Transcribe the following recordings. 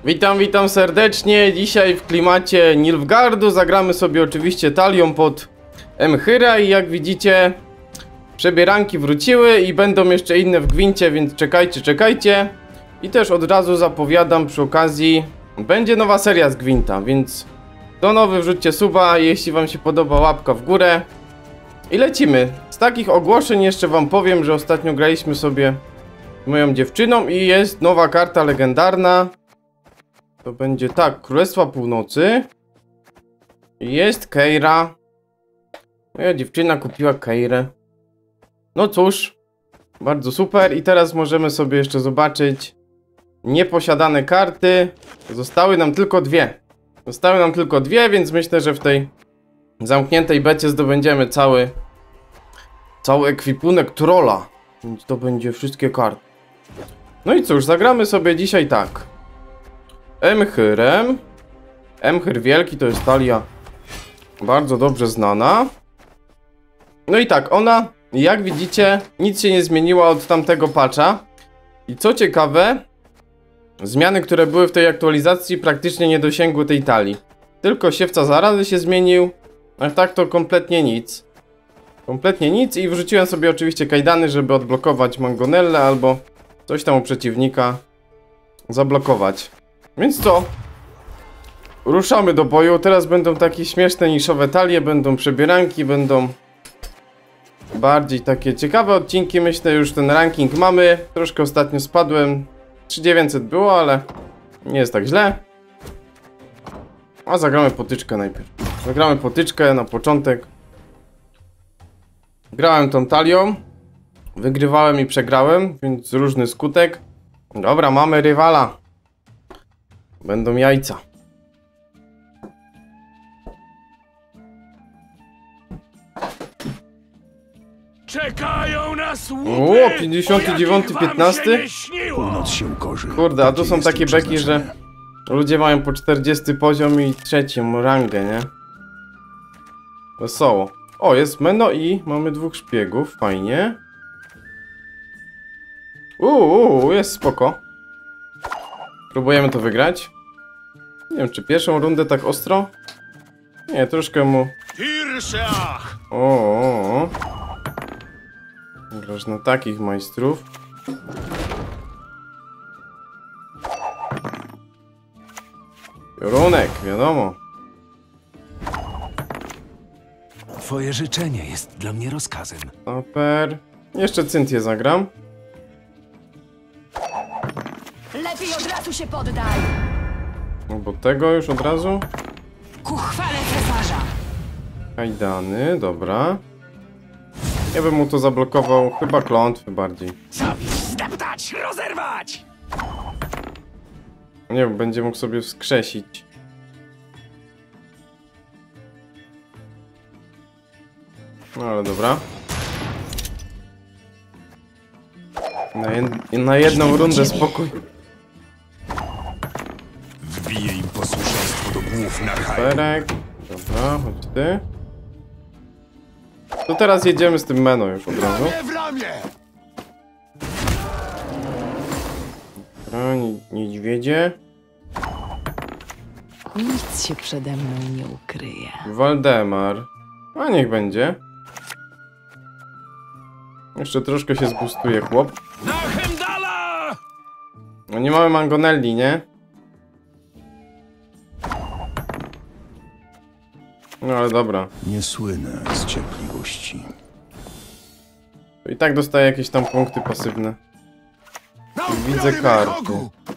Witam serdecznie. Dzisiaj w klimacie Nilfgaardu zagramy sobie oczywiście talią pod Emhyra i jak widzicie przebieranki wróciły i będą jeszcze inne w gwincie, więc czekajcie. I też od razu zapowiadam przy okazji, będzie nowa seria z gwinta, więc kto nowy wrzućcie suba, jeśli wam się podoba łapka w górę. I lecimy. Z takich ogłoszeń jeszcze wam powiem, że ostatnio graliśmy sobie z moją dziewczyną i jest nowa karta legendarna. To będzie tak, Królestwa Północy. Jest Keira. Moja dziewczyna kupiła Keirę. No cóż, bardzo super. I teraz możemy sobie jeszcze zobaczyć nieposiadane karty. Zostały nam tylko dwie. Więc myślę, że w tej zamkniętej becie zdobędziemy cały ekwipunek trolla. Więc to będzie wszystkie karty. No i cóż, zagramy sobie dzisiaj tak. Emhyrem. Emhyr Wielki to jest talia bardzo dobrze znana. No i tak, ona, jak widzicie, nic się nie zmieniła od tamtego patcha. I co ciekawe, zmiany, które były w tej aktualizacji, praktycznie nie dosięgły tej talii. Tylko siewca zarazy się zmienił, a tak to kompletnie nic. Kompletnie nic i wrzuciłem sobie oczywiście kajdany, żeby odblokować mangonellę albo coś tam u przeciwnika zablokować. Więc co? Ruszamy do boju. Teraz będą takie śmieszne, niszowe talie, będą przebieranki, będą bardziej takie ciekawe odcinki. Myślę, już ten ranking mamy. Troszkę ostatnio spadłem. 3900 było, ale nie jest tak źle. A zagramy potyczkę najpierw. Zagramy potyczkę na początek. Grałem tą talią. Wygrywałem i przegrałem, więc różny skutek. Dobra, mamy rywala. Będą jajca. Czekają nas łupy! O, 59, 15. Północ się korzy. Kurde, a tu są takie beki, że ludzie mają po 40 poziom i trzecią rangę, nie? Wesoło. O, jest Meno i mamy dwóch szpiegów, fajnie. Jest spoko. Próbujemy to wygrać. Nie wiem, czy pierwszą rundę tak ostro? Nie, troszkę mu... O. Grasz na takich majstrów. Piorunek, wiadomo. Twoje życzenie jest dla mnie rozkazem. Super. Jeszcze Cynthię zagram. Lepiej od razu się poddaj! No bo tego już od razu. Ku chwale cesarza! Kajdany, dobra. Ja bym mu to zablokował, chyba klątwy bardziej. Zabić, zdeptać, rozerwać! Nie wiem, będzie mógł sobie wskrzesić. No ale dobra. Na jedną rundę spokój. Wbiję im posłuszeństwo do głów Narchai. Perek. Dobra, chodź ty. To teraz jedziemy z tym Meno już od razu. Dobra, niedźwiedzie. Nic się przede mną nie ukryje. Waldemar. A niech będzie. Jeszcze troszkę się zbustuje chłop. Na Hemdala! No nie mamy mangonelli, nie? No ale dobra. Nie słynę z cierpliwości. To i tak dostaję jakieś tam punkty pasywne. Widzę karty.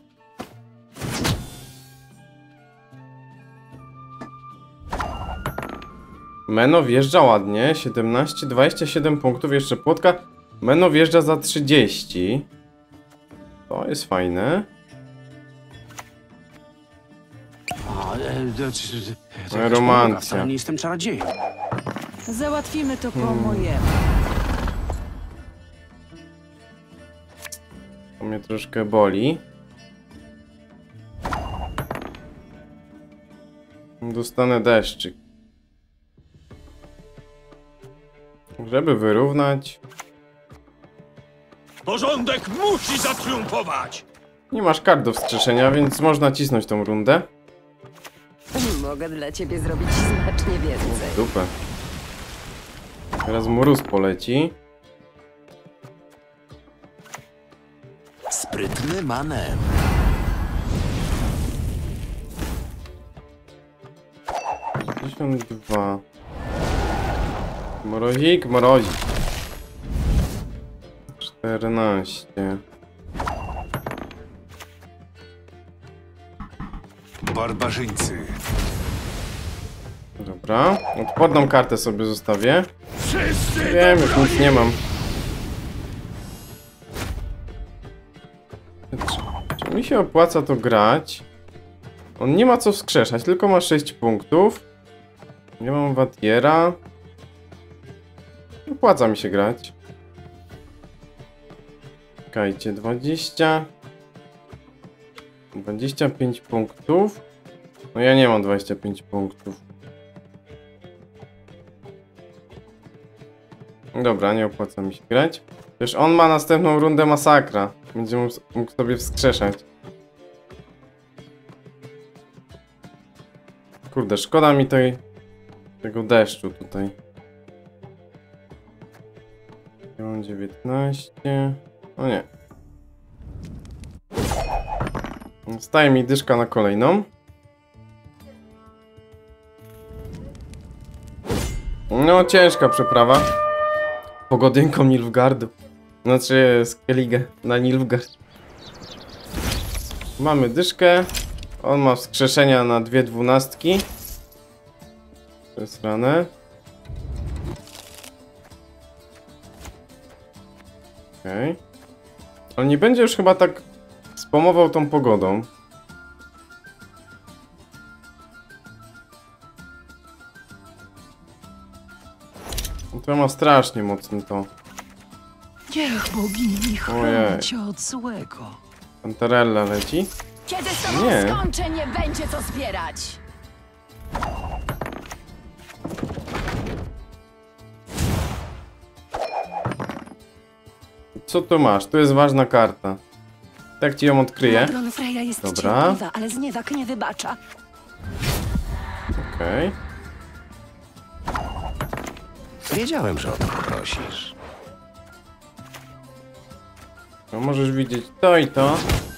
Meno wjeżdża ładnie. 17, 27 punktów. Jeszcze płotka. Meno wjeżdża za 30. To jest fajne. Romancja. Ja nie jestem czarodziejem. Załatwimy to po mojemu. To mnie troszkę boli. Dostanę deszczyk. Żeby wyrównać. Porządek musi zatriumfować! Nie masz kart do wskrzeszenia, więc można cisnąć tą rundę. Mogę dla ciebie zrobić znacznie więcej. Super. Teraz mróz poleci. Sprytny manewr. Dwa. Mrozik, mrozik. 14. Barbarzyńcy. Dobra. Odporną kartę sobie zostawię. Wszyscy Wiem, już nic nie mam. Czy mi się opłaca to grać? On nie ma co wskrzeszać, tylko ma 6 punktów. Nie mam Watiera. Opłaca mi się grać. Czekajcie, 20. 25 punktów. No ja nie mam 25 punktów. Dobra, nie opłaca mi się grać. Przecież on ma następną rundę masakra. Będzie mógł sobie wskrzeszać. Kurde, szkoda mi tego deszczu tutaj. Ja mam 19. No nie. Zostaje mi dyszka na kolejną. No, ciężka przeprawa. Pogodynką Nilfgaardu. Znaczy, Skellige na Nilfgaard. Mamy dyszkę. On ma wskrzeszenia na 2 dwunastki. Przez ranę. Okej. On nie będzie już chyba tak spamował tą pogodą. To ma strasznie mocno to. Niech bogini chroni cię od złego. Pantarella leci. Kiedy z tobą Nie. skończę, nie będzie co zbierać. Co tu masz? Tu jest ważna karta. Tak ci ją odkryję. Madron Freya jest Dobra. cierpliwa, ale zniewag nie wybacza. Okej. Wiedziałem, że o to poprosisz. No możesz widzieć to i to.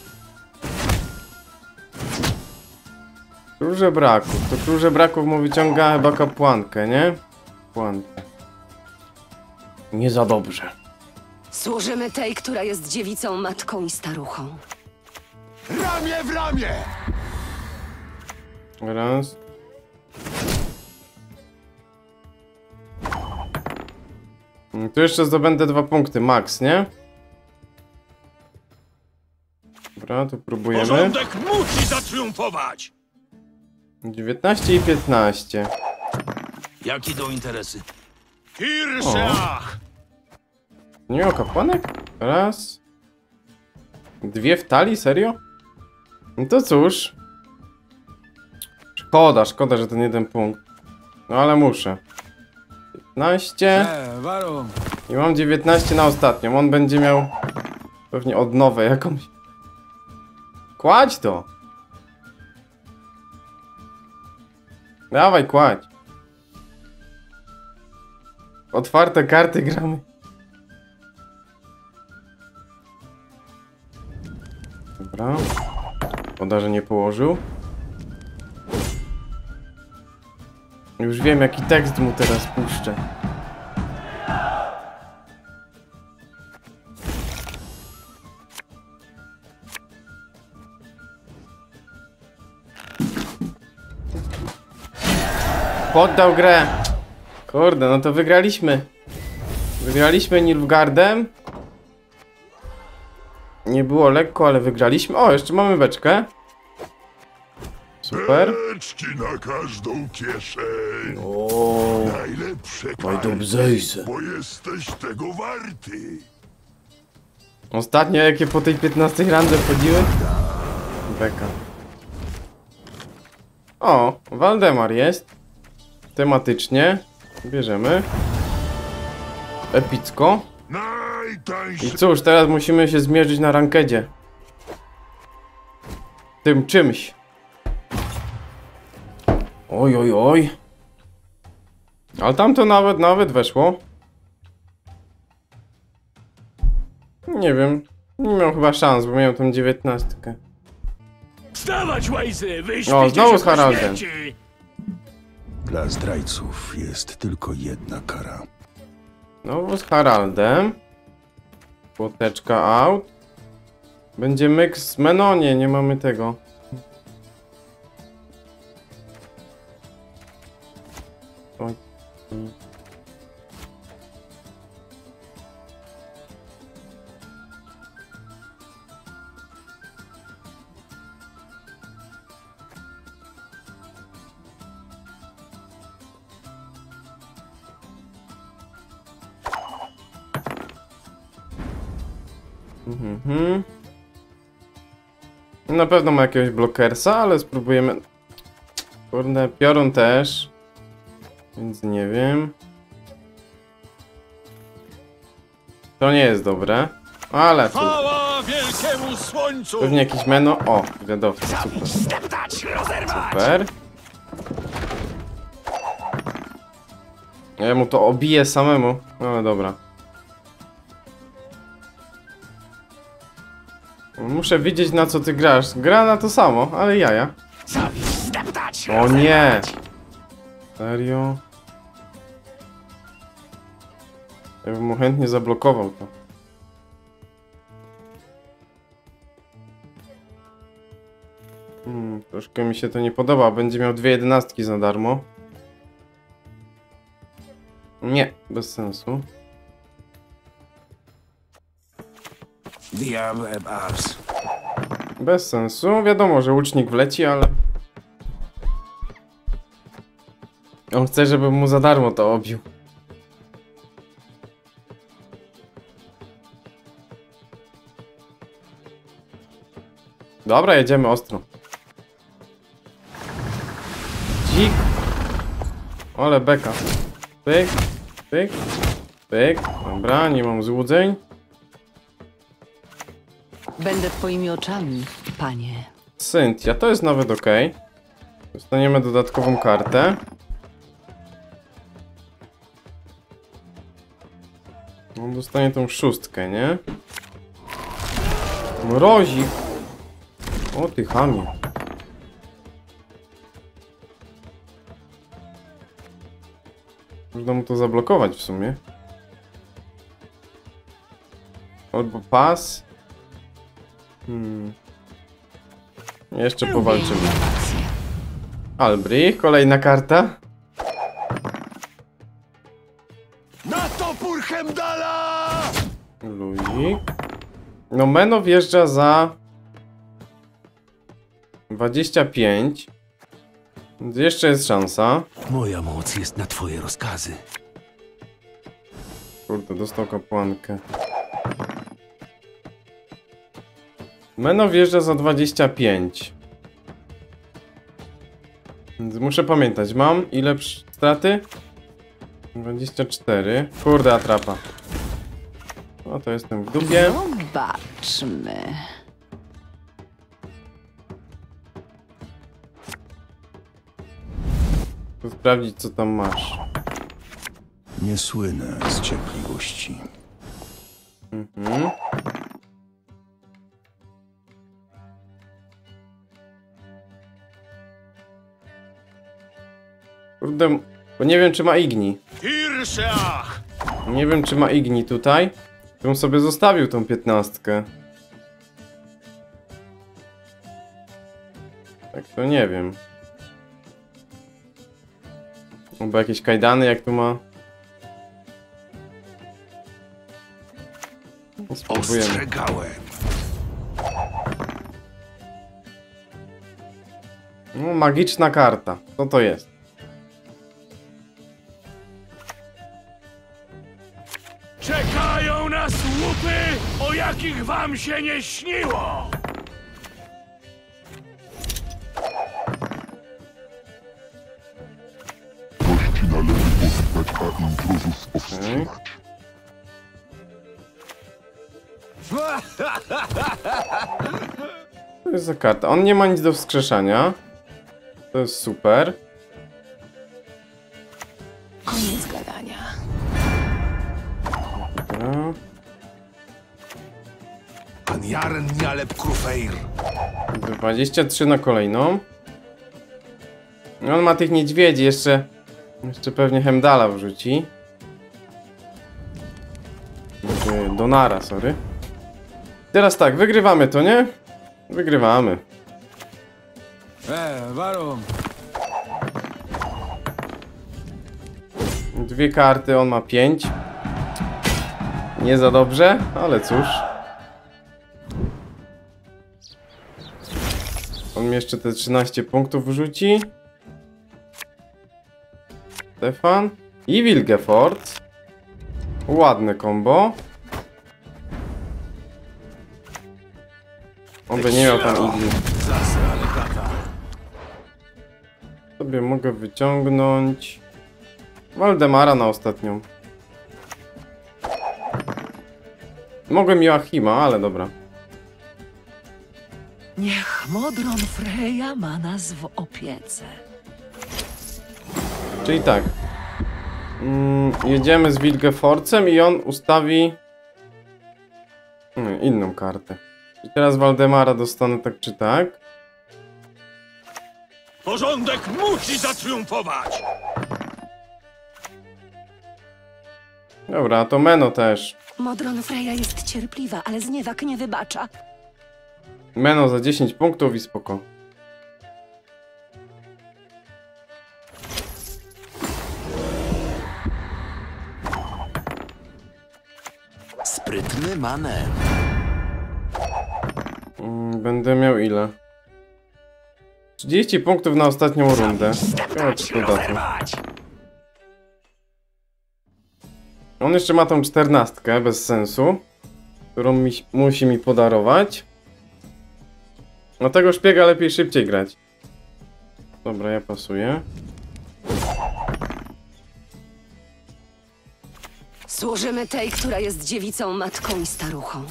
Król żebraków. To król żebraków mu wyciąga chyba kapłankę, nie? Kapłankę. Nie za dobrze. Służymy tej, która jest dziewicą, matką i staruchą. ramię w ramię! Raz. Tu jeszcze zdobędę 2 punkty, max, nie? Dobra, tu próbujemy. Porządek musi zatriumfować! 19 i 15. Jak idą interesy? Kirszach! Nie o kapłanek? Raz. 2 w talii? Serio? No to cóż. Szkoda, że ten 1 punkt. No ale muszę. 15. I mam 19 na ostatnią. On będzie miał pewnie odnowę jakąś. Kładź to! Dawaj, kładź. Otwarte karty gramy. Dobra. Szkoda, że nie położył. Już wiem, jaki tekst mu teraz puszczę. Poddał grę. Kurde, no to wygraliśmy. Wygraliśmy Nilfgaardem. Nie było lekko, ale wygraliśmy. O, jeszcze mamy beczkę. Super. Beczki na każdą kieszeń. O, Najlepsze dobrze. bo jesteś tego warty. Ostatnio jakie po tej 15 randze wchodziły? Beka. O, Waldemar jest. Tematycznie. Bierzemy. Epicko. Najtańsze. I cóż, teraz musimy się zmierzyć na rankedzie. tym czymś. Oj, oj, oj. Ale tam to nawet weszło. Nie wiem. Nie miał chyba szans, bo miałem tą 19. Wstawać, łajzy! O, znowu z Haraldem. Dla zdrajców jest tylko jedna kara. Znowu z Haraldem. Płoteczka out. Będzie myk z Menonie, nie mamy tego. Oj. Na pewno ma jakiegoś blokersa, ale spróbujemy. Kurde, piorun też. Więc nie wiem. To nie jest dobre. Ale tu. Chwała wielkiemu słońcu! Pewnie jakiś meno. O, wiadowca, super. Super. Ja mu to obiję samemu. Ale dobra. Muszę wiedzieć, na co ty grasz. Gra na to samo, ale jaja. O nie! Serio? Ja bym mu chętnie zablokował to. Troszkę mi się to nie podoba. Będzie miał 2 11 za darmo. Nie, bez sensu. Diable Bars. Bez sensu. Wiadomo, że łucznik wleci, ale... On chce, żebym mu za darmo to obił. Dobra, jedziemy ostro. Dzik. Ole beka. Pyk, pyk, pyk. Dobra, nie mam złudzeń. Będę twoimi oczami, panie. Cynthia, to jest nawet ok. Dostaniemy dodatkową kartę. On dostanie tą 6, nie? Mrozik. O ty chamie. Można mu to zablokować w sumie. Albo pas. Jeszcze powalczymy. Albrich, kolejna karta. Na topór Hemdala! Luzik. No Meno wjeżdża za 25. Więc jeszcze jest szansa. Moja moc jest na twoje rozkazy. Kurde, dostał kapłankę. Meno wjeżdża za 25. Więc muszę pamiętać, mam ile straty? 24. Kurde, atrapa. No to jestem w dupie. Zobaczmy. Tu sprawdzić, co tam masz. Nie słynę z cierpliwości. Kurde, bo nie wiem, czy ma igni. Hirschach! Nie wiem, czy ma igni tutaj. Bym sobie zostawił tą 15. Tak to nie wiem. Albo jakieś kajdany, jak tu ma. Spróbujemy. Ostrzegałem. No, magiczna karta. Co to jest? Czekają nas łupy, o jakich wam się nie śniło! Gości należy powitać, a intruzów powstrzymać. To jest za karta. On nie ma nic do wskrzeszania. To jest super. Koniec gadania. Dobra. Pan Jaren Nialeb Krufeir. 23 na kolejną. On ma tych niedźwiedzi, jeszcze pewnie Hemdala wrzuci. Donara, sorry. Teraz tak, wygrywamy to, nie? Wygrywamy. Warum? 2 karty, on ma 5. Nie za dobrze, ale cóż. On mi jeszcze te 13 punktów wrzuci. Stefan. I Wilgefort. Ładne combo. On by nie miał tam igli. Sobie mogę wyciągnąć Waldemara na ostatnią. Mogłem Joachima, ale dobra. Niech Modron Freja ma nas w opiece. Czyli tak. Jedziemy z Wilgeforcem i on ustawi inną kartę. I teraz Waldemara dostanę tak czy tak. Porządek musi zatriumfować! Dobra, a to Meno też. Modron Freja jest cierpliwa, ale zniewag nie wybacza. Meno za 10 punktów i spoko. Sprytny manewr. Będę miał ile? 30 punktów na ostatnią rundę. On jeszcze ma tą 14 bez sensu, którą musi mi podarować. No tego szpiega lepiej szybciej grać. Dobra, ja pasuję. Służymy tej, która jest dziewicą, matką i staruchą.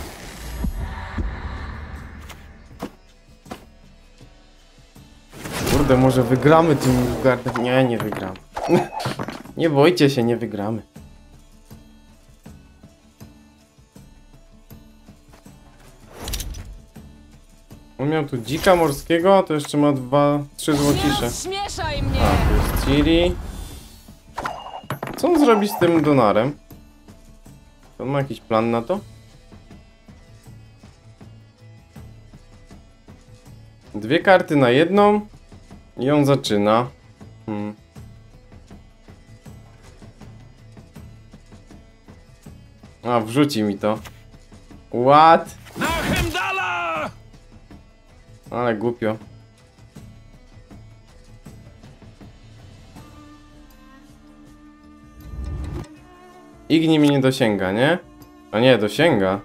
Kurde, może wygramy tym Nilfgaardem? Nie, nie wygramy. Nie bójcie się, nie wygramy. On miał tu dzika morskiego, to jeszcze ma 3 złocisze. Śmieszaj mnie! A, tu jest Ciri. Co on zrobi z tym Donarem? On ma jakiś plan na to? 2 karty na jedną i on zaczyna. A, wrzuci mi to. What? Na Hemdala! Ale głupio. Igni mi nie dosięga, nie? A nie, dosięga.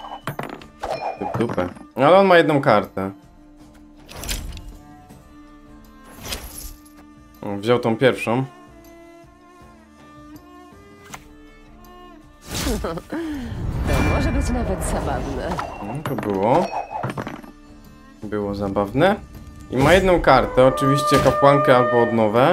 W dupę. Ale on ma jedną kartę. O, wziął tą pierwszą. To może być nawet zabawne. To było. Było zabawne. I ma jedną kartę, oczywiście kapłankę albo odnowę.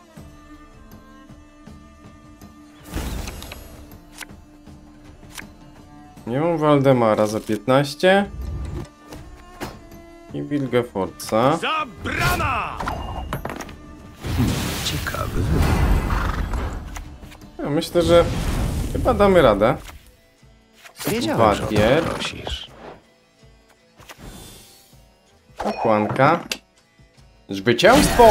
Nie mam Waldemara za 15. I Wilgefortza. Zabrana! Ciekawy. Ja myślę, że chyba damy radę. Wiedziałem, że o Wapier. to prosisz. Kapłanka. Zwycięstwo!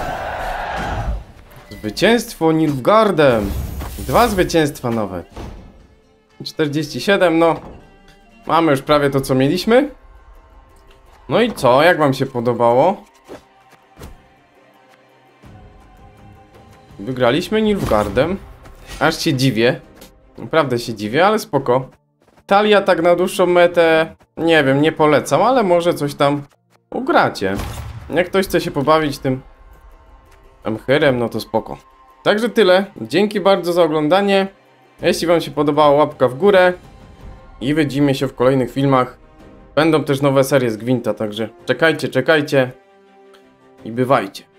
Zwycięstwo Nilfgaardem! 2 zwycięstwa nawet. 47, no. Mamy już prawie to, co mieliśmy. No i co? Jak wam się podobało? Wygraliśmy Nilfgaardem. Aż się dziwię. Naprawdę się dziwię, ale spoko. Talia tak na dłuższą metę, nie wiem, nie polecam, ale może coś tam ugracie. Jak ktoś chce się pobawić tym Emhyrem, no to spoko. Także tyle. Dzięki bardzo za oglądanie. Jeśli wam się podobało, łapka w górę. I widzimy się w kolejnych filmach. Będą też nowe serie z Gwinta, także czekajcie, czekajcie i bywajcie.